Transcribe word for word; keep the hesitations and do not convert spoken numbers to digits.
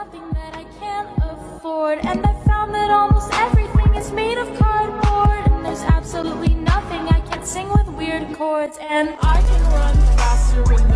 nothing that I can't afford. And I found that almost everything is made of cardboard. And there's absolutely nothing I can't sing with weird chords. And I can run faster when